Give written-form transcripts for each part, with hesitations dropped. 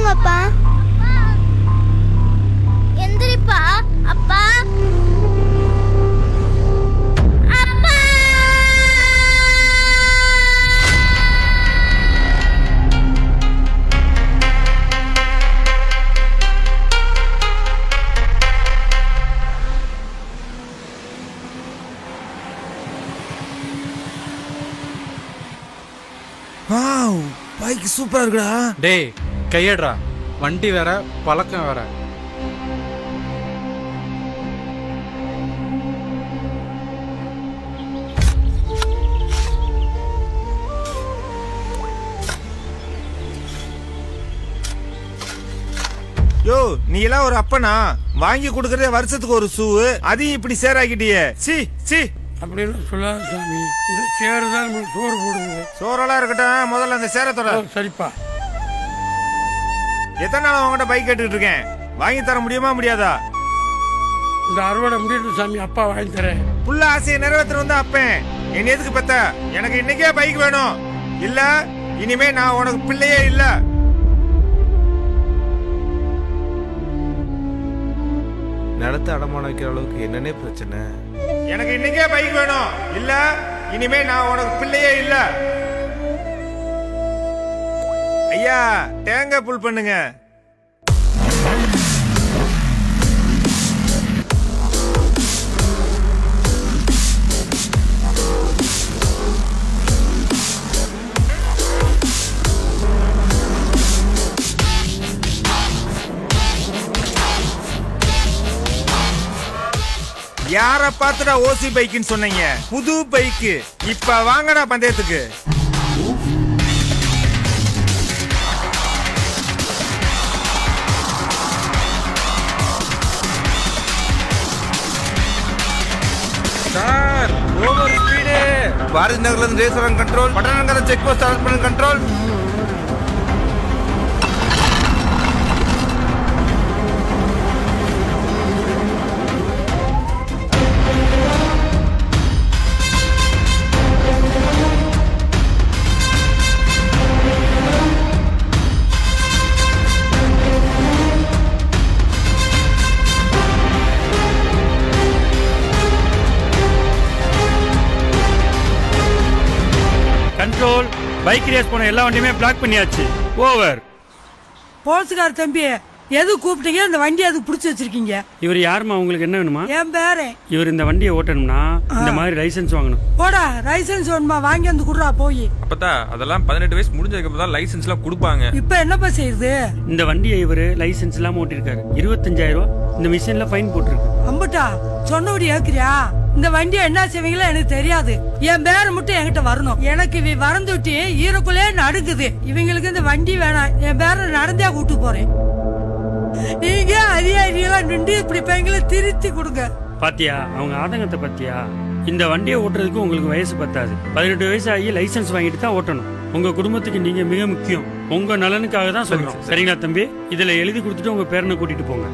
தூங்குங்கப்பா. எந்திரிப்பா. அப்பா அப்பா. வாவ், பைக் சூப்பரா இருக்குடா. டேய் கையேடுறா, வண்டி வேற பழக்கம் வேற. யோ, நீ எல்லாம் ஒரு அப்பனா? வாங்கி கொடுக்கறதே வருஷத்துக்கு ஒரு ஷூ, அதையும் இப்படி சேராக்கிட்டியே. C C. அப்படின்னு சொல்லாத சாமி. இந்த சேரு தான் நம்மளுக்கு சோறு போடுங்க. சோறெல்லாம் இருக்கட்டும், முதல்ல அந்த சேரத்தோட. சரிப்பா. எத்தனை நாள் உங்ககிட்ட பைக் கேட்டுக்கிட்டு இருக்கேன், வாங்கி தர முடியுமா முடியாதா? இந்த அறுவடை முடியட்டும் சாமி, அப்பா வாங்கி தரேன். புள்ள ஆசையை நிறைவேற்ற வந்து அப்பேன். என்ன எதுக்கு பெத்த? எனக்கு இன்னைக்கே பைக் வேணும். இல்ல இனிமே நான் உனக்கு பிள்ளையே இல்ல. நடத்த அடமான வைக்கிற அளவுக்கு என்னன்னே பிரச்சனை? எனக்கு இன்னைக்கே பைக் வேணும். இல்ல இனிமே நான் உனக்கு பிள்ளையே இல்ல. ஐயா, தேங்காய் புல் பண்ணுங்க. யார பாத்துடா ஓசி பைக்குன்னு சொன்னீங்க? புது பைக்கு. இப்ப வாங்கடா பந்தயத்துக்கு. Sir, over speed. பாரதி நகர்ல இருந்து ரேசர் கண்ட்ரோல், பட்டணங்கர செக் போஸ்ட் அரெஸ்ட் பண்ண கண்ட்ரோல். கண்ட்ரோல். பைக் ரேஸ் போன எல்லா வண்டியுமே பிளாக் பண்ணியாச்சு. ஓவர். போலீஸ்கார தம்பி, எது கூப்பிட்டீங்க? இந்த வண்டி அதுக்கு பிடிச்சி வச்சிருக்கீங்க. இவர் யாருமா? உங்களுக்கு என்ன வேணுமா? என் பேரு. இவர் இந்த வண்டியை ஓட்டணும்னா இந்த மாதிரி லைசன்ஸ் வாங்கணும். போடா, லைசன்ஸ் வேணுமா? வாங்கி வந்து குடுறா போய். அப்பதா அதெல்லாம் 18 வயசு முடிஞ்சதுக்கு அப்புறம் தான் லைசன்ஸ் எல்லாம் கொடுப்பாங்க. இப்ப என்னப்பா செய்யுது? இந்த வண்டியை இவர் லைசன்ஸ் இல்லாம ஓட்டிருக்காரு. 25,000 ரூபாய் இந்த மிஷின்ல ஃபைன் போட்டிருக்கு. அம்பட்டா சொன்னபடி ஏக்குறியா? இந்த வண்டியை என்ன செய்வீங்களோ எனக்கு தெரியாது. என் பேரை மட்டும் என்கிட்ட வரணும். எனக்கு இவ வரந்துட்டு ஈரக்குள்ளே நடுக்குது. இவங்களுக்கு இந்த வண்டி வேணாம். என் பேரை நடந்தே கூட்டு போறேன். நீங்க அதிகாரிகளா நின்று இப்படி பையங்களை திருத்தி கொடுங்க. பாத்தியா அவங்க ஆதங்கத்தை? பாத்தியா? இந்த வண்டியை ஓட்டுறதுக்கு உங்களுக்கு வயசு பத்தாது. 18 வயசு ஆகி லைசன்ஸ் வாங்கிட்டு தான் ஓட்டணும். உங்க குடும்பத்துக்கு நீங்க மிக முக்கியம். உங்க நலனுக்காக தான் சொல்றோம். சரிங்களா தம்பி? இதுல எழுதி கொடுத்துட்டு உங்க பேரனை கூட்டிட்டு போங்க.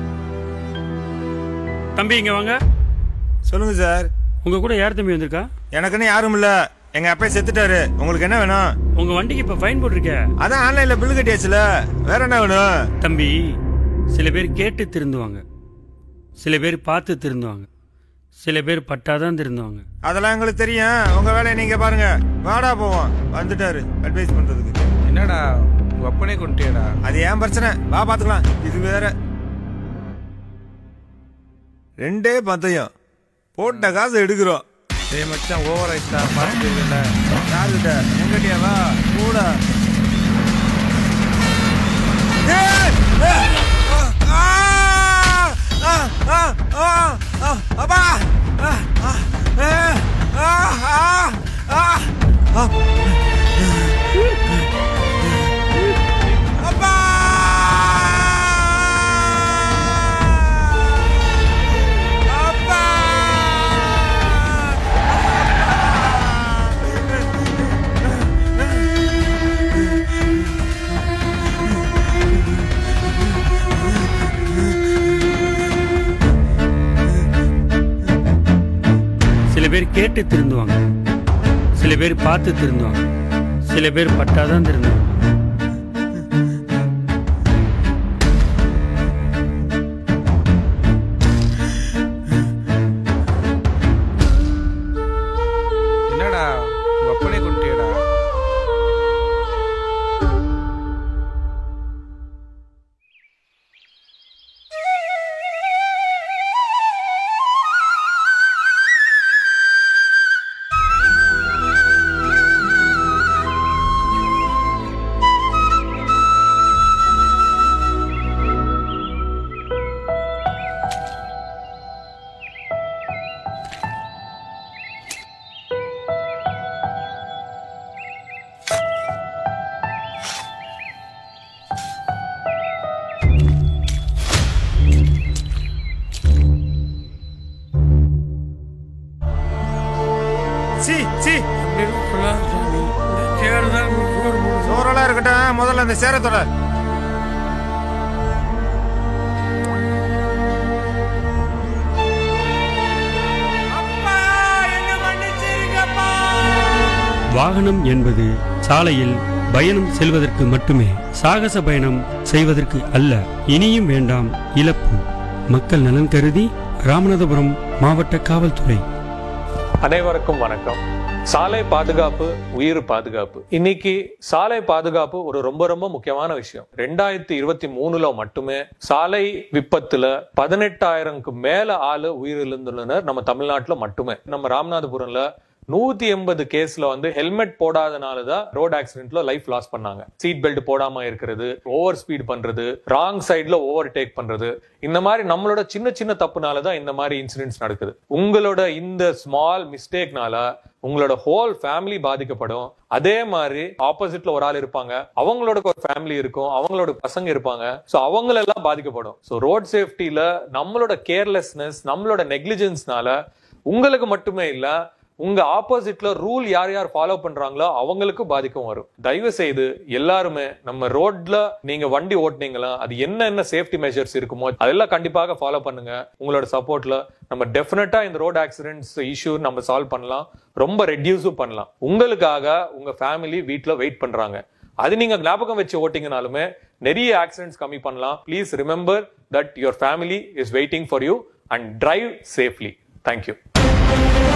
தம்பி இங்க வாங்க. சொல்லுங்க சார். உங்க கூட யார் தம்பி வந்திருக்கா? எனக்குன்னு யாரும் இல்ல. எங்க அப்பா செத்துட்டாரு. உங்களுக்கு என்ன வேணும்? உங்க வண்டிக்கு இப்ப ஃபைன் போட்டிருக்க. அதான் ஆன்லைன்ல பில் கட்டியாச்சுல. வேற என்ன வேணும்? தம்பி, சில பேர் கேட்டு திருந்துவாங்க, சில பேர் பார்த்து திருந்துவாங்க, சில பேர் பட்டாதான் திருந்துவாங்க. அதெல்லாம் எங்களுக்கு தெரியும். உங்க வேலையை நீங்க பாருங்க. வாடா போவோம். வந்துட்டாரு அட்வைஸ் பண்றதுக்கு. என்னடா உங்க அப்பனே கொண்டுட்டியடா? அது ஏன் பிரச்சனை? வா பாத்துக்கலாம். இது வேற. 2 பந்தயம் போட்ட காசு எடுக்கிறோம். டேய் மச்சான், ஓவர் ஆயிட்டா. பாத்துக்கல யாருகிட்ட? எங்கட்டியா? வா கூட. அப்பா அப்பா சில பேர் கேட்டு திருந்துவாங்க, சில பேர் பார்த்து திருந்துவாங்க, சில பேர் பட்டாதான் திருந்துவாங்க. சி சி அப்படின்னு சொல்லாத சாமி. இந்த சேர் தான் நமக்கு சோறு போடுது. சோறெல்லாம் இருக்கட்டும், முதல்ல அந்த சேரத்தோட. வாகனம் என்பது சாலையில் பயணம் செல்வதற்கு மட்டுமே, சாகச பயணம் செய்வதற்கு அல்ல. இனியும் வேண்டாம் இழப்பு. மக்கள் நலன் கருதி ராமநாதபுரம் மாவட்ட காவல்துறை. அனைவருக்கும் வணக்கம். சாலை பாதுகாப்பு உயிர் பாதுகாப்பு. இன்னைக்கு சாலை பாதுகாப்பு ஒரு ரொம்ப ரொம்ப முக்கியமான விஷயம். 2023 மட்டுமே சாலை விபத்துல 18,000க்கு மேல ஆளு உயிரிழந்துள்ளனர் நம்ம தமிழ்நாட்டுல மட்டுமே. நம்ம ராமநாதபுரம்ல 180 கேஸ்ல ஹெல்மெட் போடாதனாலதான் ரோட் ஆக்சிடென்ட்ல லைஃப் லாஸ் பண்ணாங்க. சீட் பெல்ட் போடாம இருக்கிறது, ஓவர் ஸ்பீட் பண்றது, ராங் சைட்ல ஓவர் டேக் பண்றது, இந்த மாதிரி நம்மளோட சின்ன சின்ன தப்புனாலதான் இந்த மாதிரி இன்சிடென்ட்ஸ் நடக்குது. உங்களோட இந்த ஸ்மால் மிஸ்டேக்னால உங்களோட ஹோல் ஃபேமிலி பாதிக்கப்படும். அதே மாதிரி ஆப்போசிட்ல ஒரு ஆள் இருப்பாங்க, அவங்களோட ஒரு ஃபேமிலி இருக்கும், அவங்களோட பசங்க இருப்பாங்க, சோ அவங்களெல்லாம் பாதிக்கப்படும். சோ ரோட் சேஃப்டில நம்மளோட கேர்லெஸ்னஸ், நம்மளோட நெக்லிஜென்ஸ்னால உங்களுக்கு மட்டுமே இல்ல, உங்க ஆப்போசிட்ல ரூல் யார் யார் ஃபாலோ பண்றாங்களோ அவங்களுக்கு பாதிக்கும் வரும். தயவு செய்து எல்லாருமே நம்ம ரோட்ல நீங்க வண்டி ஓட்டுனீங்களா, அது என்ன சேஃப்டி மெஷர்ஸ் இருக்குமோ அதெல்லாம் கண்டிப்பாக ஃபாலோ பண்ணுங்க. உங்களோட சப்போர்ட்ல நம்ம டெஃபினட்டா இந்த ரோட் ஆக்சிடென்ட்ஸ் இஷ்யூ நம்ம சால்வ் பண்ணலாம், ரொம்ப ரெடியூஸும் பண்ணலாம். உங்களுக்காக உங்க ஃபேமிலி வீட்ல வெயிட் பண்றாங்க. அது நீங்க ஞாபகம் வச்சு ஓட்டிங்கனாலுமே நிறைய ஆக்சிடென்ட்ஸ் கம்மி பண்ணலாம். Please remember that your family is waiting for you and drive safely. Thank you.